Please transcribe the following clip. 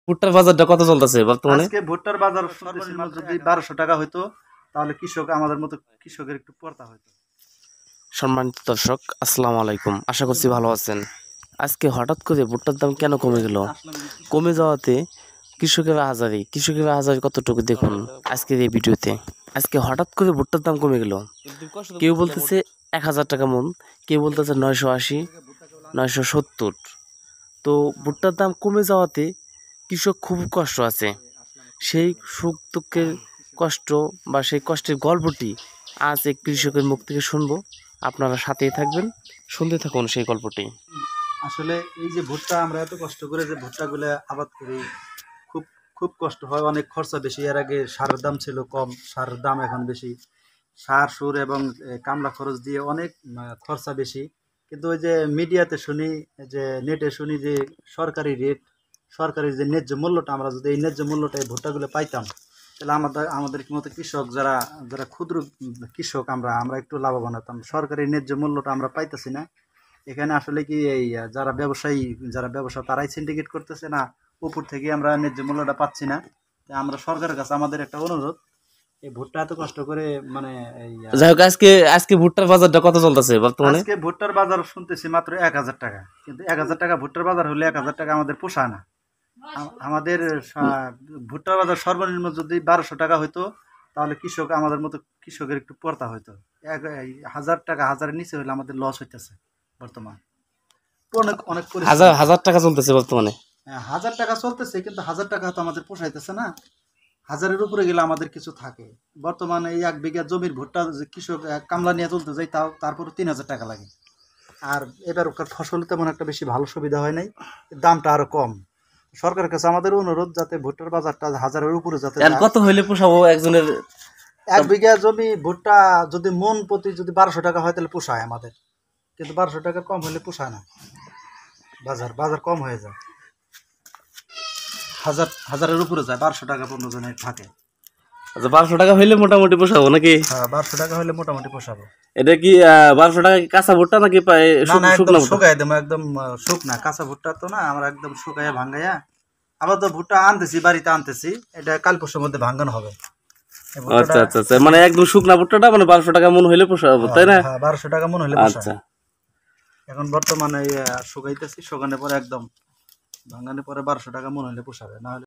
ভুট্টার বাজারটা কত চলতেছে বর্তমানে? আজকে ভুট্টার বাজার সর্বনিম্ন যদি 1200 টাকা হইতো তাহলে কৃষক আমাদের মতো কৃষকের একটু পড়তা হইতো। সম্মানিত দর্শক, আসসালামু আলাইকুম। আশা করছি ভালো আছেন। আজকে হঠাৎ করে ভুট্টার দাম কেন কমে গেল? কমে যাওয়াতে কৃষকের হাজারি কতটুকু দেখুন আজকের এই ভিডিওতে। আজকে হঠাৎ করে ভুট্টার দাম কমে গেল। কেউ বলতেছে 1000 টাকা মন, কেউ বলতেছে 980, 970। তো ভুট্টার দাম কমে যাওয়াতে কৃষক খুব কষ্ট আছে। সেই সুখ দুঃখের কষ্ট বা সেই কষ্টের গল্পটি আজ এক কৃষকের মুখ থেকে শুনবো। আপনারা সাথেই থাকবেন, শুনতে থাকুন সেই গল্পটি। আসলে এই যে ভুট্টা আমরা এত কষ্ট করে যে ভুট্টাগুলো আবাদ করি, খুব খুব কষ্ট হয়, অনেক খরচা বেশি। এর আগে সারের দাম ছিল কম, সারের দাম এখন বেশি। সার সুর এবং কামলা খরচ দিয়ে অনেক খরচা বেশি। কিন্তু ওই যে মিডিয়াতে শুনি, যে নেটে শুনি যে সরকারি রেট, সরকারি যে ন্যায্য মূল্যটা, আমরা যদি এই ন্যায্য মূল্যটা এই ভুট্টাগুলো পাইতাম তাহলে আমাদের মতো কৃষক যারা যারা ক্ষুদ্র কৃষক আমরা আমরা একটু লাভবান হতাম। সরকারি ন্যায্য মূল্যটা আমরা পাইতেছি না। এখানে আসলে কি এই যারা ব্যবসায়ী, যারা ব্যবসা তারাই সিন্ডিকেট করতেছে, না উপর থেকে আমরা ন্যায্য মূল্যটা পাচ্ছি না। তাই আমরা সরকারের কাছে আমাদের একটা অনুরোধ, এই ভুট্টা এত কষ্ট করে মানে এই যাই হোক, আজকে ভুট্টার বাজারটা কত চলতেছে বর্তমানে? আজকে ভুট্টার বাজার শুনতেছি মাত্র 1000 টাকা। কিন্তু 1000 টাকা ভুট্টার বাজার হলে 1000 টাকা আমাদের পোষায় না। আমাদের ভুট্টার বাজার সর্বনিম্ন যদি 1200 টাকা হইতো তাহলে কৃষক আমাদের মতো কৃষকের একটু পড়তা হইতো। 1000 টাকা, হাজারের নিচে হলে আমাদের লস হইতেছে বর্তমান। অনেক অনেক হাজার হাজার টাকা চলতেছে বর্তমানে। 1000 টাকা চলতেছে, কিন্তু 1000 টাকা তো আমাদের পোষাইতেছে না। হাজারের উপরে গেলে আমাদের কিছু থাকে। বর্তমানে এই 1 বিঘা জমির ভুট্টা যে কৃষক কামলা নিয়ে তুলতে যায়, তারপরে 3000 টাকা লাগে। আর এবার ওর ফসল তেমন একটা বেশি ভালো সুবিধা হয় নাই, দামটা আরো কম। সরকারের কাছে আমাদের অনুরোধ যাতে ভুট্টার বাজারটা 1000-এর উপরে যাতে যায়। কত হইলে পোষাবো একজনের? 1 বিঘা জমি ভুট্টা যদি মন প্রতি যদি 1200 টাকা হয় তাহলে পোষায় আমাদের, কিন্তু 1200 টাকা কম হলে পোষায় না। বাজার কম হয়ে যায়, হাজারের উপরে যায়, 1200 টাকা পর্যন্ত জনের থাকে। আচ্ছা, 1200 টাকা হইলে মোটামুটি পোষাবো নাকি? হ্যাঁ, 1200 টাকা হলে মোটামুটি পোষাবো। এটা কি 1200 টাকা কি কাঁচা ভুট্টা নাকি না না, একদম শুকনো ভুট্টা? শুকাই দেবো, একদম শুকনা। কাঁচা ভুট্টা তো না, আমরা একদম শুকাইয়া ভাঙ্গাইয়া আবার তো ভুট্টা আনতেছি, বাড়িতে আনতেছি, এটা কাল পরশুর মধ্যে ভাঙ্গানো হবে। আচ্ছা আচ্ছা আচ্ছা, মানে একদম শুকনা ভুট্টাটা মানে 1200 টাকা মন হইলে পোষাবো, তাই না? হ্যাঁ, 1200 টাকা মন হলে পোষায়। আচ্ছা, এখন বর্তমানে শুকাইতেছি, শুকানোর পরে একদম ভাঙ্গানোর পরে 1200 টাকা মন হলে পোষাবে, না হলে